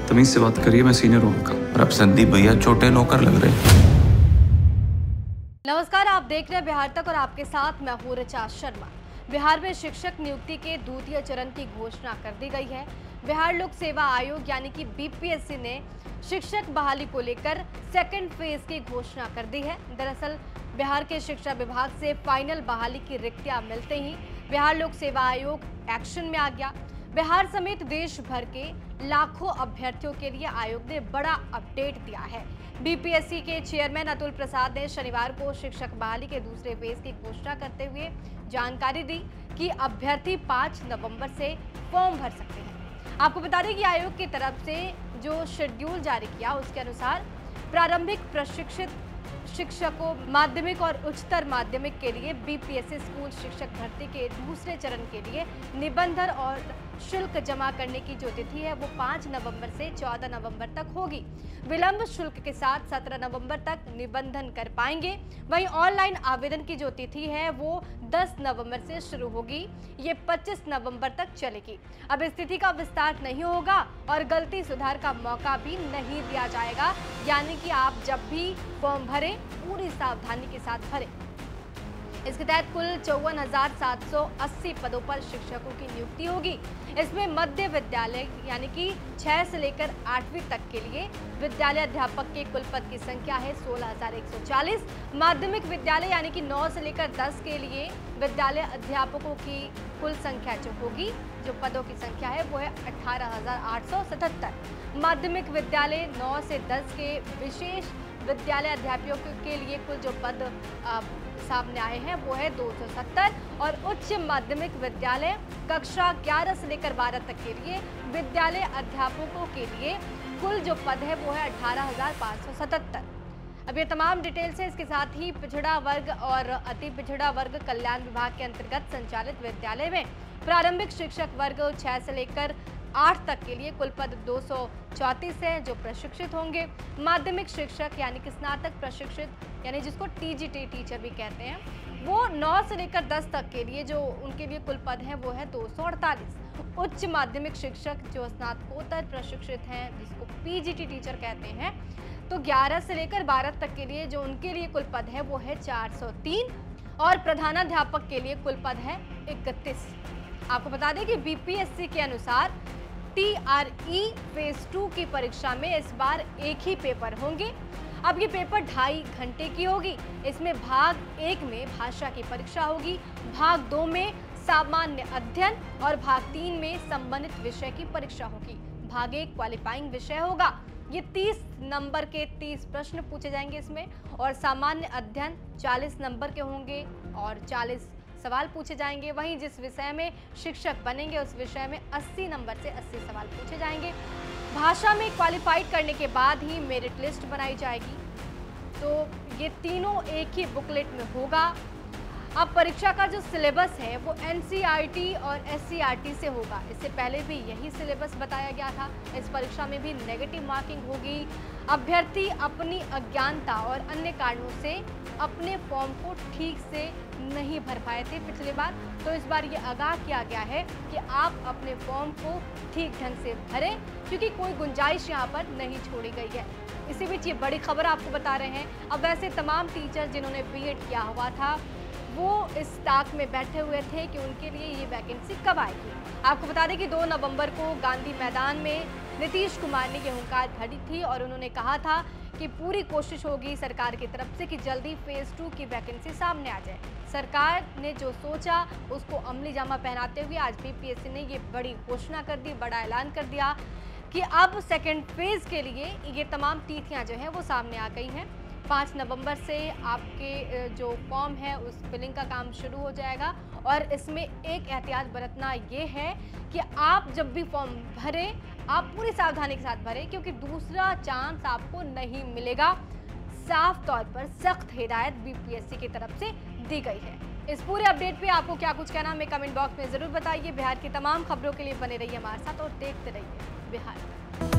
तमीज से बात करिए, मैं सीनियर हूँ आपका। और अब संदीप भैया छोटे नौकर लग रहे हैं। नमस्कार, आप देख रहे हैं बिहार तक और आपके साथ मैं हूं ऋचा शर्मा। बिहार में शिक्षक नियुक्ति के द्वितीय चरण की घोषणा कर दी गई है। बिहार लोक सेवा आयोग यानी कि बीपीएससी ने शिक्षक बहाली को लेकर सेकंड फेज की घोषणा कर दी है। दरअसल बिहार के शिक्षा विभाग से फाइनल बहाली की रिक्तियां मिलते ही बिहार लोक सेवा आयोग एक्शन में आ गया। बिहार समेत देश भर के लाखों अभ्यर्थियों के लिए आयोग ने बड़ा अपडेट दिया है। बीपीएससी के चेयरमैन अतुल प्रसाद ने शनिवार को शिक्षक बहाली के दूसरे फेज की घोषणा करते हुए जानकारी दी कि अभ्यर्थी 5 नवंबर से फॉर्म भर सकते हैं। आपको बता दें कि आयोग की तरफ से जो शेड्यूल जारी किया उसके अनुसार प्रारंभिक प्रशिक्षित शिक्षकों माध्यमिक और उच्चतर माध्यमिक के लिए बीपीएससी स्कूल शिक्षक भर्ती के दूसरे चरण के लिए निबंधन और शुल्क जमा करने की जो तिथि है वो 5 नवंबर से 14 नवंबर तक होगी। विलंब शुल्क के साथ 17 नवंबर तक निबंधन कर पाएंगे। वहीं ऑनलाइन आवेदन की जो तिथि है वो 10 नवंबर से शुरू होगी, ये 25 नवंबर तक चलेगी। अब इस तिथि का विस्तार नहीं होगा और गलती सुधार का मौका भी नहीं दिया जाएगा, यानी कि आप जब भी फॉर्म भरें पूरी सावधानी के साथ भरें। इसके तहत कुल 54,780 पदों पर शिक्षकों की नियुक्ति होगी। इसमें मध्य विद्यालय यानी कि 6 से लेकर 8वीं तक के लिए विद्यालय अध्यापक के कुल पद की संख्या है 16,140। माध्यमिक विद्यालय यानी कि 9 से लेकर 10 के लिए विद्यालय अध्यापकों की कुल संख्या जो होगी, जो पदों की संख्या है वो है 18,877। माध्यमिक विद्यालय 9 से 10 के विशेष विद्यालय अध्यापकों के लिए कुल जो पद सामने आए हैं वो है 270। और उच्च माध्यमिक विद्यालय कक्षा 11 से लेकर 12 तक के लिए विद्यालय अध्यापकों के लिए कुल जो पद है वो है 18,577। अब ये तमाम डिटेल्स है। इसके साथ ही पिछड़ा वर्ग और अति पिछड़ा वर्ग कल्याण विभाग के अंतर्गत संचालित विद्यालय में प्रारंभिक शिक्षक वर्ग 6 से लेकर 8 तक के लिए कुल पद 234 है जो प्रशिक्षित होंगे। माध्यमिक शिक्षक यानी कि स्नातक प्रशिक्षित यानी जिसको टीजीटी टीचर भी कहते हैं, वो 9 से लेकर 10 तक के लिए जो उनके लिए कुल पद है वो है 248। उच्च माध्यमिक शिक्षक जो स्नातकोत्तर प्रशिक्षित हैं जिसको पीजीटी टीचर कहते हैं, तो 11 से लेकर 12 तक के लिए जो उनके लिए कुल पद है वो है 403। और प्रधानाध्यापक के लिए कुल पद है 31। आपको बता दें कि बीपीएससी के अनुसार टीआरई फेज 2 की परीक्षा में इस बार एक ही पेपर होंगे। अब ये पेपर 2.5 घंटे की होगी। इसमें भाग 1 में भाषा की परीक्षा होगी, भाग 2 में सामान्य अध्ययन और भाग 3 में संबंधित विषय की परीक्षा होगी। भाग 1 क्वालिफाइंग विषय होगा। ये 30 नंबर के 30 प्रश्न पूछे जाएंगे इसमें, और सामान्य अध्ययन 40 नंबर के होंगे और 40 सवाल पूछे जाएंगे। वहीं जिस विषय में शिक्षक बनेंगे उस विषय में 80 नंबर से 80 सवाल पूछे जाएंगे। भाषा में क्वालिफाइड करने के बाद ही मेरिट लिस्ट बनाई जाएगी। तो ये तीनों एक ही बुकलेट में होगा। अब परीक्षा का जो सिलेबस है वो एनसीईआरटी और एससीईआरटी से होगा। इससे पहले भी यही सिलेबस बताया गया था। इस परीक्षा में भी नेगेटिव मार्किंग होगी। अभ्यर्थी अपनी अज्ञानता और अन्य कारणों से अपने फॉर्म को ठीक से नहीं भर पाए थे पिछली बार, तो इस बार ये आगाह किया गया है कि आप अपने फॉर्म को ठीक ढंग से भरें, क्योंकि कोई गुंजाइश यहाँ पर नहीं छोड़ी गई है। इसी बीच ये बड़ी खबर आपको बता रहे हैं। अब वैसे तमाम टीचर जिन्होंने बीएड किया हुआ था वो इस ताक में बैठे हुए थे कि उनके लिए ये वैकेंसी कब आएगी। आपको बता दें कि 2 नवंबर को गांधी मैदान में नीतीश कुमार ने ये हुंकार भरी थी और उन्होंने कहा था कि पूरी कोशिश होगी सरकार की तरफ से कि जल्दी फेज 2 की वैकेंसी सामने आ जाए। सरकार ने जो सोचा उसको अमली जामा पहनाते हुए आज बीपीएससी ने ये बड़ी घोषणा कर दी, बड़ा ऐलान कर दिया कि अब सेकेंड फेज के लिए ये तमाम तिथियाँ जो हैं वो सामने आ गई हैं। 5 नवंबर से आपके जो फॉर्म है उस फिलिंग का काम शुरू हो जाएगा। और इसमें एक एहतियात बरतना ये है कि आप जब भी फॉर्म भरें आप पूरी सावधानी के साथ भरें, क्योंकि दूसरा चांस आपको नहीं मिलेगा। साफ तौर पर सख्त हिदायत बीपीएससी की तरफ से दी गई है। इस पूरे अपडेट पे आपको क्या कुछ कहना हमें कमेंट बॉक्स में जरूर बताइए। बिहार की तमाम खबरों के लिए बने रहिए हमारे साथ और देखते रहिए बिहार।